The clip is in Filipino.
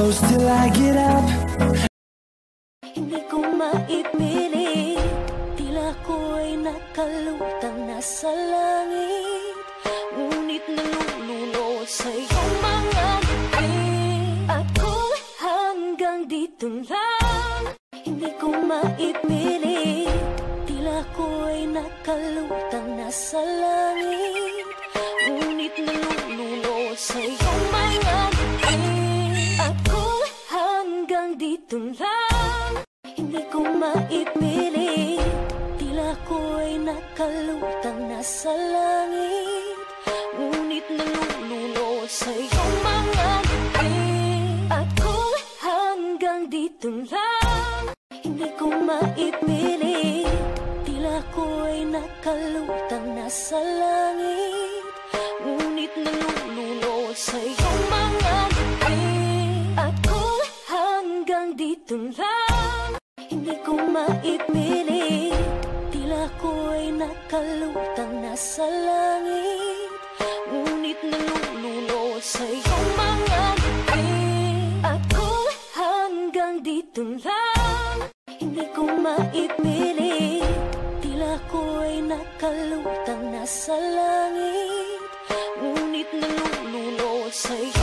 close till I get up. Hindi ko maipilit, tila ko'y nakalutang nasa langit, ngunit nalulunod sa iyong mga ngiti. Ako hanggang dito lang. Hindi ko maipilit, tila ko'y nakalutang nasa langit, ngunit nalulunod sa iyong mga ngiti. Ako hanggang dito lang. Hindi ko maipilit, tila ko'y nakalutang nasa langit, ngunit nalulunod sa iyong mga ngiti. Ako hanggang dito lang. Hindi ko maipilit, tila ko'y nakalutang nasa langit, ngunit nalulunod sa iyong mga ngiti. Ako hanggang dito lang. Hindi ko maipilit, tila ko'y nakalutang nasa langit, ngunit nalulunod sa iyong mga ngiti. Ako hanggang dito lang. Hindi ko maipilit, tila ko'y nakalutang nasa langit, ngunit nalulunod sa iyong